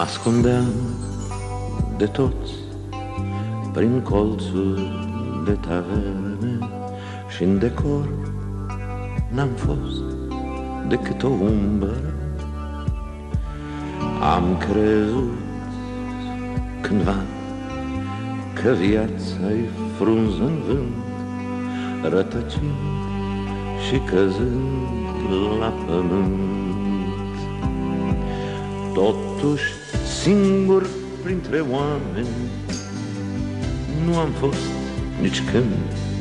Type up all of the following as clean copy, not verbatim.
ascundeam de toți prin colțuri de taverne și în decor n-am fost decât o umbră. Am crezut cândva că viața-i frunză în vânt, rătăcind și căzând la pământ. Totuși, singur printre oameni nu am fost nici când,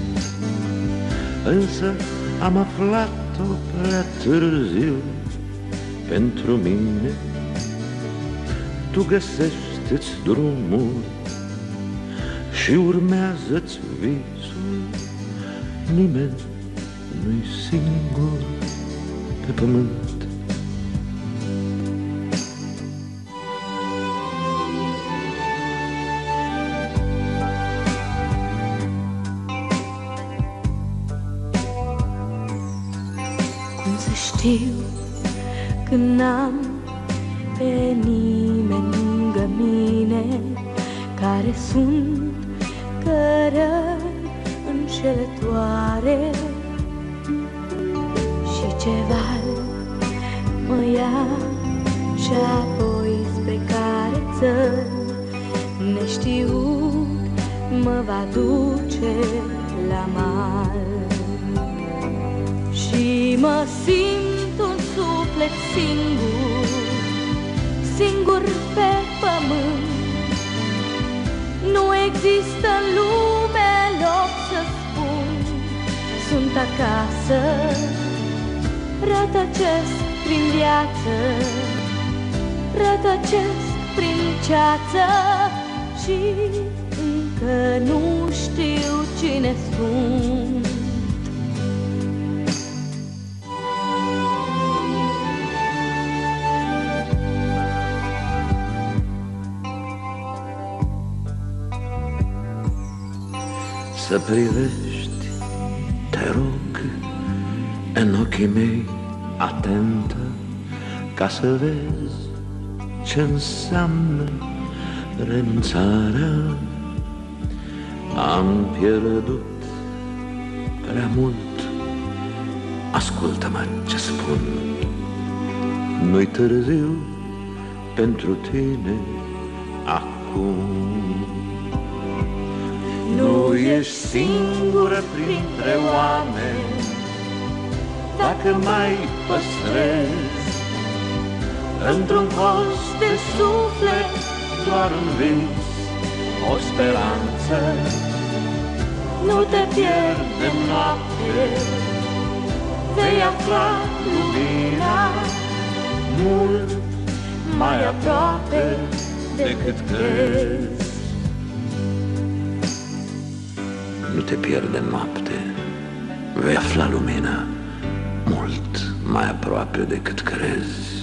însă am aflat-o prea târziu pentru mine. Tu găsește-ți drumul și urmează-ți visul. Nimeni nu-i singur pe pământ. Cum să știu când n-am pe nimeni lângă mine, care sunt cărări înșelătoare și ce val mă ia și apoi spre care țări neștiut mă va duce la mal. Și mă simt un suflet singur, singur pe pământ. Nu există în lume loc să spun sunt acasă. Rătăcesc prin viață, rătăcesc prin ceață și încă nu știu cine sunt. Să privești, te rog, în ochii mei atentă, ca să vezi ce înseamnă renunțarea. Am pierdut prea mult, ascultă-mă ce spun. Nu-i târziu pentru tine acum. Nu ești singură printre oameni dacă mai păstrezi într-un colț de suflet doar un vis, o speranță. Nu te pierde în noapte, vei afla lumina mult mai aproape decât crezi. Nu te pierde în noapte, vei afla lumina mult mai aproape decât crezi.